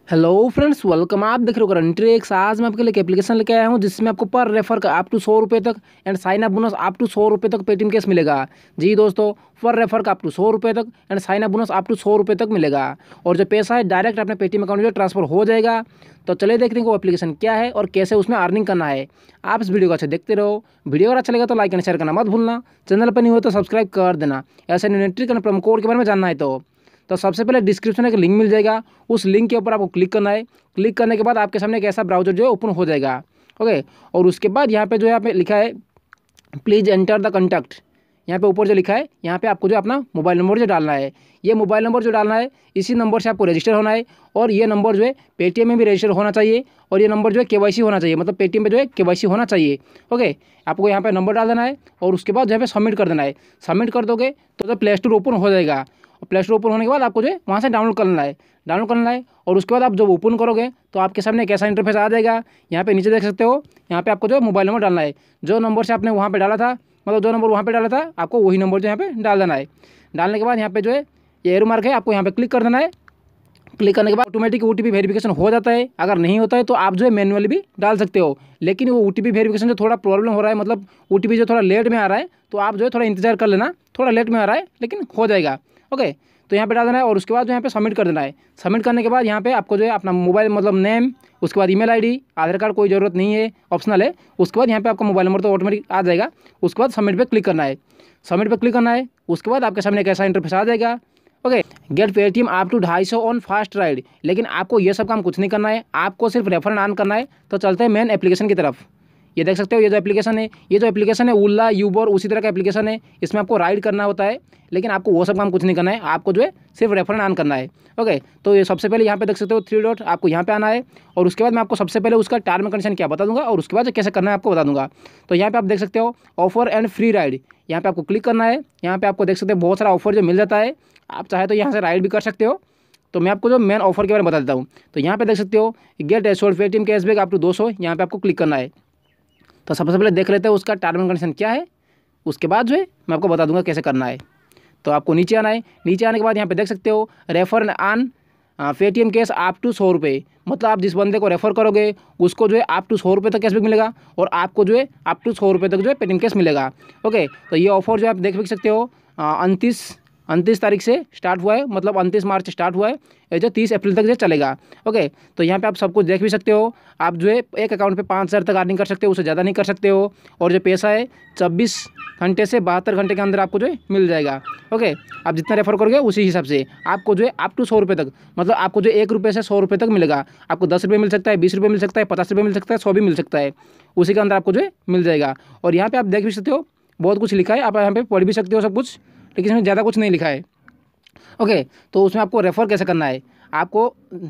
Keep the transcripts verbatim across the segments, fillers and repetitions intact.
Hello friends, welcome. आप देख रहे हो करंट ट्रिक्स। आज मैं आपके लिए एक एप्लीकेशन लेके आया हूं जिसमें आपको पर रेफर का अप टू सौ रुपये तक and sign up bonus up to सौ रुपये तक पेटीएम कैश मिलेगा। जी दोस्तों, पर रेफर का अप टू सौ रुपये तक and sign up bonus up to सौ रुपये तक मिलेगा और जो पैसा है डायरेक्ट अपने पेटीएम अकाउंट में ट्रांसफर हो जाएगा। तो चलिए देखते हैं वो एप्लीकेशन क्या है और कैसे उसमें अर्निंग करना है। आप इस वीडियो को अच्छे देखते रहो। वीडियो अगर अच्छा लगा तो लाइक एंड शेयर करना मत भूलना। चैनल पर नहीं हो तो सब्सक्राइब कर देना। ऐसे new trick and promo code के बारे में जानना है तो तो सबसे पहले डिस्क्रिप्शन में एक लिंक मिल जाएगा। उस लिंक के ऊपर आपको क्लिक करना है। क्लिक करने के बाद आपके सामने एक ऐसा ब्राउजर जो है ओपन हो जाएगा। ओके, और उसके बाद यहाँ पे जो है यहाँ पे लिखा है प्लीज़ एंटर द कंटैक्ट। यहाँ पे ऊपर जो लिखा है यहाँ पे आपको जो अपना मोबाइल नंबर जो डालना है, ये मोबाइल नंबर जो डालना है इसी नंबर से आपको रजिस्टर होना है। और ये नंबर जो है पेटीएम में भी रजिस्टर होना चाहिए और ये नंबर जो है केवाईसी होना चाहिए, मतलब पेटीएम में जो है केवाईसी होना चाहिए। ओके, आपको यहाँ पे नंबर डाल देना है और उसके बाद जो है सबमिट कर देना है। सबमिट कर दोगे तो जो प्ले स्टोर ओपन हो जाएगा और प्ले स्टोर ओपन होने के बाद आपको जो है वहाँ से डाउनलोड करना है डाउनलोड करना है और उसके बाद आप जब ओपन करोगे तो आपके सामने एक ऐसा इंटरफेस आ जाएगा। यहाँ पे नीचे देख सकते हो, यहाँ पे आपको जो मोबाइल नंबर डालना है, जो नंबर से आपने वहाँ पे डाला था, मतलब जो नंबर वहाँ पे डाला था आपको वही नंबर जो यहाँ पे डाल देना है। डालने के बाद यहाँ पे जो है ये एरो मार्क है, आपको यहाँ पे क्लिक कर देना है। क्लिक करने के बाद ऑटोमेटिक ओटीपी वेरिफिकेशन हो जाता है। अगर नहीं होता है तो आप जो है मैनुअली भी डाल सकते हो, लेकिन वो ओटीपी वेरिफिकेशन जो थोड़ा प्रॉब्लम हो रहा है, मतलब ओटीपी जो थोड़ा लेट में आ रहा है, तो आप जो है थोड़ा इंतजार कर लेना। थोड़ा लेट में आ रहा है लेकिन हो जाएगा। ओके, तो यहाँ पे डाल देना है और उसके बाद जो यहाँ पे सबमिट कर देना है। सबमिट करने के बाद यहाँ पे आपको जो है अपना मोबाइल मतलब नेम, उसके बाद ईमेल आईडी, आधार कार्ड कोई ज़रूरत नहीं है, ऑप्शनल है। उसके बाद यहाँ पे आपका मोबाइल नंबर तो ऑटोमेटिक आ जाएगा। उसके बाद सबमिट पे क्लिक करना है। सबमिट पे क्लिक करना है, उसके बाद आपके सामने एक ऐसा इंटरफेस आ जाएगा। ओके, गेट पेटीएम आप टू ढाई सौ ऑन फास्ट राइड। लेकिन आपको ये सब काम कुछ नहीं करना है, आपको सिर्फ रेफर ऑन करना है। तो चलते हैं मेन एप्लीकेशन की तरफ। ये देख सकते हो, ये जो एप्लीकेशन है ये जो एप्लीकेशन है ओला यूबर उसी तरह का एप्लीकेशन है। इसमें आपको राइड करना होता है, लेकिन आपको वो सब काम कुछ नहीं करना है, आपको जो है सिर्फ रेफर ऑन करना है। ओके, तो ये सबसे पहले यहाँ पे देख सकते हो थ्री डॉट, आपको यहाँ पे आना है और उसके बाद मैं आपको सबसे पहले उसका टर्म कंडीशन क्या बता दूंगा और उसके बाद कैसे करना है आपको बता दूंगा। तो यहाँ पे आप देख सकते हो ऑफर एंड फ्री राइड, यहाँ पे आपको क्लिक करना है। यहाँ पे आपको देख सकते हो बहुत सारा ऑफर जो मिल जाता है, आप चाहे तो यहाँ से राइड भी कर सकते हो। तो मैं आपको जो मेन ऑफर के बारे में बता देता हूँ। तो यहाँ पे देख सकते हो गेट एश्योर्ड पेटीएम कैशबैक आप टू दो सौ, यहाँ पे आपको क्लिक करना है। तो सबसे पहले देख लेते हैं उसका टर्म एंड कंडीशन क्या है, उसके बाद जो है मैं आपको बता दूंगा कैसे करना है। तो आपको नीचे आना है। नीचे आने के बाद यहाँ पे देख सकते हो रेफर ऑन पेटीएम कैश आप टू सौ रुपये, मतलब आप जिस बंदे को रेफर करोगे उसको जो है आप टू सौ रुपये तक कैशबैक मिलेगा और आपको जो है आप टू सौ रुपये तक जो है पेटीएम कैश मिलेगा। ओके, तो ये ऑफर जो आप देख भी सकते हो उनतीस उनतीस तारीख से स्टार्ट हुआ है, मतलब उनतीस मार्च स्टार्ट हुआ है, ये जो तीस अप्रैल तक जो चलेगा। ओके, तो यहाँ पे आप सब कुछ देख भी सकते हो। आप जो है एक अकाउंट पे पाँच हज़ार तक अर्निंग कर सकते हो, उससे ज़्यादा नहीं कर सकते हो। और जो पैसा है चौबीस घंटे से बहत्तर घंटे के अंदर आपको जो है मिल जाएगा। ओके, आप जितना रेफर करोगे उसी हिसाब से आपको जो है अप टू सौ रुपये तक, मतलब आपको जो एक रुपये से सौ रुपये तक मिलेगा। आपको दस रुपये मिल सकता है, बीस रुपये मिल सकता है, पचास रुपये मिल सकता है, सौ भी मिल सकता है, उसी के अंदर आपको जो है मिल जाएगा। और यहाँ पर आप देख भी सकते हो बहुत कुछ लिखा है, आप यहाँ पर पढ़ भी सकते हो सब कुछ, लेकिन इसमें ज़्यादा कुछ नहीं लिखा है। ओके, तो उसमें आपको रेफ़र कैसे करना है आपको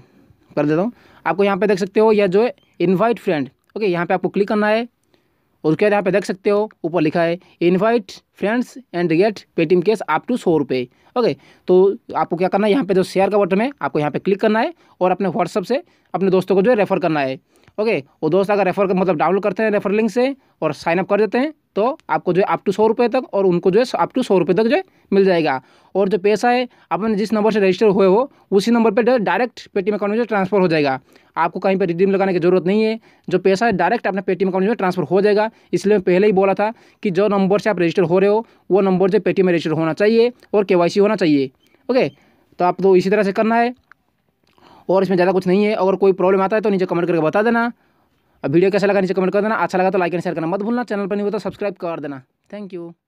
कर देता हूँ। आपको यहाँ पे देख सकते हो यह जो है इनवाइट फ्रेंड। ओके, यहाँ पे आपको क्लिक करना है और उसके बाद यहाँ पे देख सकते हो ऊपर लिखा है invite friends and get Paytm cash आप टू सौ रुपये। ओके, तो आपको क्या करना है, यहाँ पे जो शेयर का बटन है आपको यहाँ पे क्लिक करना है और अपने व्हाट्सअप से अपने दोस्तों को जो है रेफ़र करना है। ओके, वो दोस्त अगर रेफ़र मतलब डाउनलोड करते हैं रेफर लिंक से और साइन अप कर देते हैं तो आपको जो है अप टू सौ रुपये तक और उनको जो है अप टू सौ रुपये तक जो है मिल जाएगा। और जो पैसा है आपने जिस नंबर से रजिस्टर हुए हो उसी नंबर पर डायरेक्ट पेटीएम अकाउंट में जो ट्रांसफर हो जाएगा। आपको कहीं पर रिडीम लगाने की जरूरत नहीं है, जो पैसा है डायरेक्ट अपने पेटीएम अकाउंट में ट्रांसफर हो जाएगा। इसलिए मैं पहले ही बोला था कि जो नंबर से आप रजिस्टर हो रहे हो वो नंबर जो पेटीएम में रजिस्टर होना चाहिए और केवाईसी होना चाहिए। ओके, तो आप तो इसी तरह से करना है और इसमें ज़्यादा कुछ नहीं है। अगर कोई प्रॉब्लम आता है तो नीचे कमेंट करके बता देना। अब वीडियो कैसा लगा नीचे कमेंट कर देना, अच्छा लगा तो लाइक एंड शेयर करना मत भूलना। चैनल पर नहीं हो तो सब्सक्राइब कर देना। Thank you.